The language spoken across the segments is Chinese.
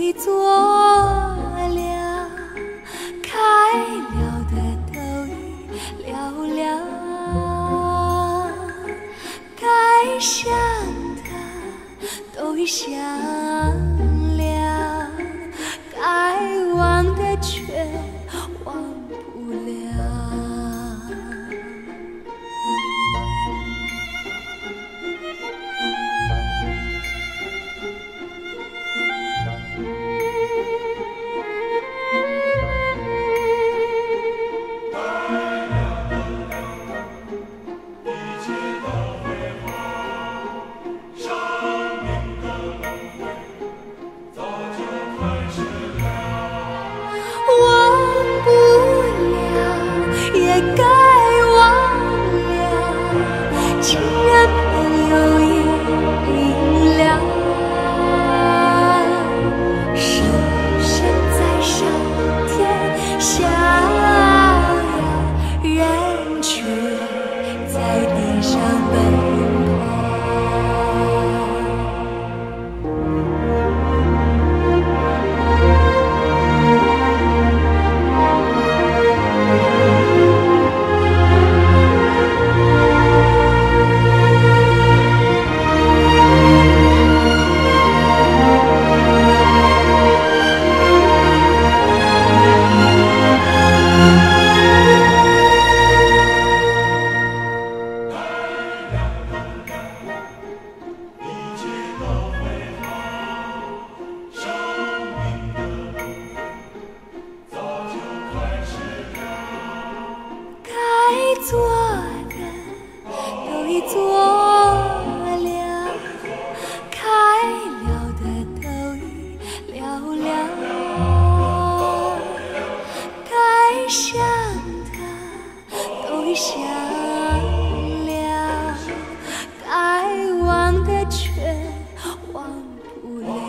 已做了，开了的都已了了，该想的都已想了，该忘的却忘不了。该忘了，亲人朋友也明了，神仙在上天逍遥，人却在地上奔做的都已做了，开了的都已了了，该想的都已想了，该忘的却忘不了。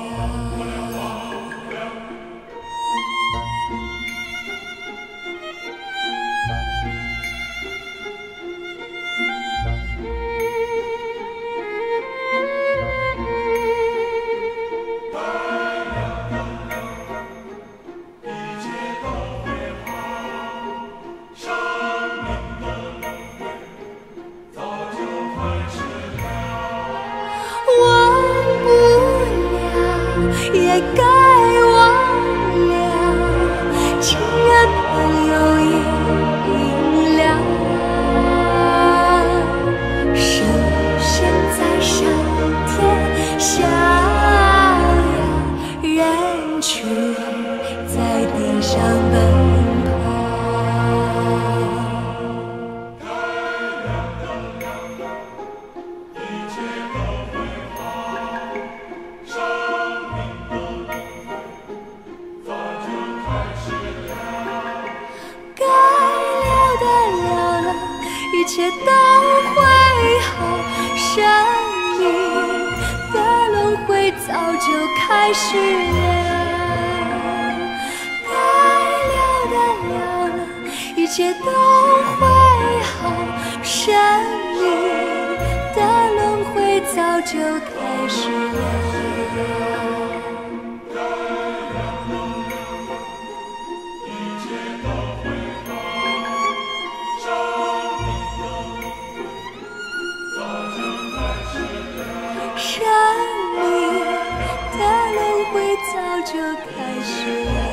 也该忘了，亲人朋友也明了，神仙在上天逍遥，人却在地上奔一切都会好，生命的轮回早就开始了。该了的了了，一切都会好，生命的轮回早就开始了。生命的轮回早就开始了。